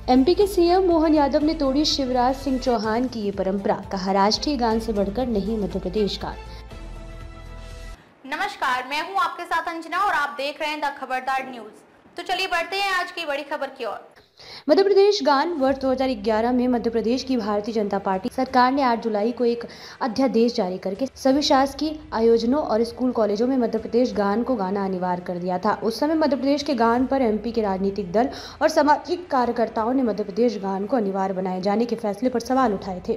MP के CM Mohan Yadav ने तोड़ी शिवराज सिंह चौहान की ये परंपरा, कहा राष्ट्रीय गान से बढ़कर नहीं मध्य प्रदेश गान। नमस्कार, मैं हूं आपके साथ अंजना और आप देख रहे हैं द खबरदार न्यूज। तो चलिए बढ़ते हैं आज की बड़ी खबर की ओर। मध्य प्रदेश गान वर्ष 2011 में मध्य प्रदेश की भारतीय जनता पार्टी सरकार ने 8 जुलाई को एक अध्यादेश जारी करके सभी शासकीय आयोजनों और स्कूल कॉलेजों में मध्य प्रदेश गान को गाना अनिवार्य कर दिया था। उस समय मध्य प्रदेश के गान पर एमपी के राजनीतिक दल और सामाजिक कार्यकर्ताओं ने मध्य प्रदेश गान को अनिवार्य बनाए जाने के फैसले पर सवाल उठाए थे।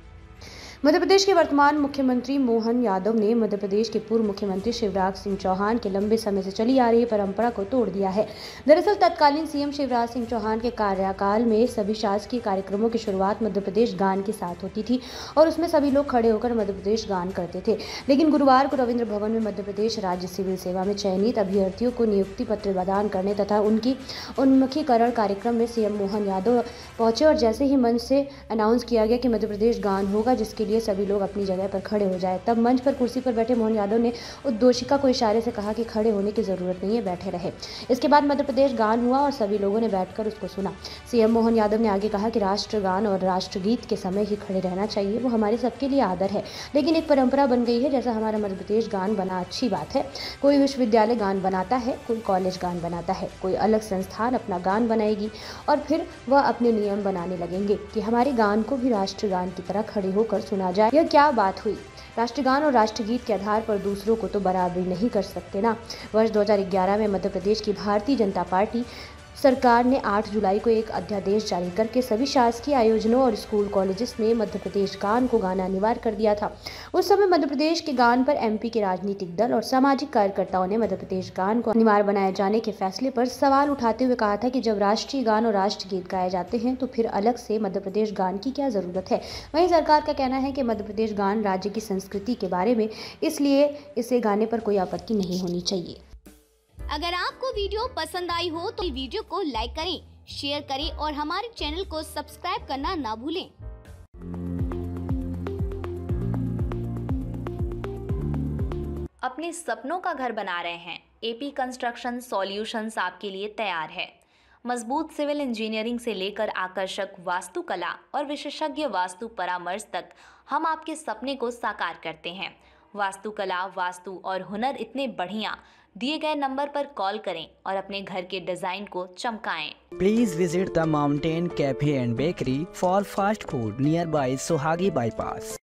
मध्य प्रदेश के वर्तमान मुख्यमंत्री मोहन यादव ने मध्य प्रदेश के पूर्व मुख्यमंत्री शिवराज सिंह चौहान के लंबे समय से चली आ रही परंपरा को तोड़ दिया है। दरअसल तत्कालीन सीएम शिवराज सिंह चौहान के कार्यकाल में सभी शासकीय कार्यक्रमों की शुरुआत मध्य प्रदेश गान के साथ होती थी और उसमें सभी लोग खड़े होकर मध्य प्रदेश गान करते थे। लेकिन गुरुवार को रविंद्र भवन में मध्य प्रदेश राज्य सिविल सेवा में चयनित अभ्यर्थियों को नियुक्ति पत्र प्रदान करने तथा उनकी उन्मुखीकरण कार्यक्रम में सीएम मोहन यादव पहुंचे और जैसे ही मंच से अनाउंस किया गया कि मध्य प्रदेश गान होगा जिसके लिए सभी लोग अपनी जगह पर खड़े हो जाए, तब मंच पर कुर्सी पर बैठे मोहन यादव ने उद्घोषिका को इशारे से कहा कि खड़े होने की जरूरत नहीं है, बैठे रहे। इसके बाद मध्य प्रदेश गान हुआ और सभी लोगों ने बैठकर उसको सुना। सीएम मोहन यादव ने आगे कहा कि राष्ट्रगान और राष्ट्रगीत के समय ही खड़े रहना चाहिए, वो हमारे सबके लिए आदर है, लेकिन एक परंपरा बन गई है। जैसा हमारा मध्य प्रदेश गान बना अच्छी बात है, कोई विश्वविद्यालय गान बनाता है, कोई कॉलेज गान बनाता है, कोई अलग संस्थान अपना गान बनाएगी और फिर वह अपने नियम बनाने लगेंगे कि हमारे गान को भी राष्ट्रगान की तरह खड़े होकर सुना जाए। यह क्या बात हुई? राष्ट्रगान और राष्ट्रगीत के आधार पर दूसरों को तो बराबरी नहीं कर सकते ना। वर्ष 2011 में मध्य प्रदेश की भारतीय जनता पार्टी सरकार ने 8 जुलाई को एक अध्यादेश जारी करके सभी शासकीय आयोजनों और स्कूल कॉलेजेस में मध्य प्रदेश गान को गाना अनिवार्य कर दिया था। उस समय मध्य प्रदेश के गान पर एमपी के राजनीतिक दल और सामाजिक कार्यकर्ताओं ने मध्य प्रदेश गान को अनिवार्य बनाए जाने के फैसले पर सवाल उठाते हुए कहा था कि जब राष्ट्रीय गान और राष्ट्रगीत गाए जाते हैं तो फिर अलग से मध्य प्रदेश गान की क्या जरूरत है। वहीं सरकार का कहना है कि मध्य प्रदेश गान राज्य की संस्कृति के बारे में, इसलिए इसे गाने पर कोई आपत्ति नहीं होनी चाहिए। अगर आपको वीडियो पसंद आई हो तो वीडियो को लाइक करें, शेयर करें और हमारे चैनल को सब्सक्राइब करना ना भूलें। अपने सपनों का घर बना रहे हैं? एपी कंस्ट्रक्शन सॉल्यूशंस आपके लिए तैयार है। मजबूत सिविल इंजीनियरिंग से लेकर आकर्षक वास्तुकला और विशेषज्ञ वास्तु परामर्श तक हम आपके सपने को साकार करते हैं। वास्तुकला, वास्तु और हुनर इतने बढ़िया, दिए गए नंबर पर कॉल करें और अपने घर के डिजाइन को चमकाएं। Please visit the Mountain Cafe and Bakery for fast food nearby Sohagi Bypass.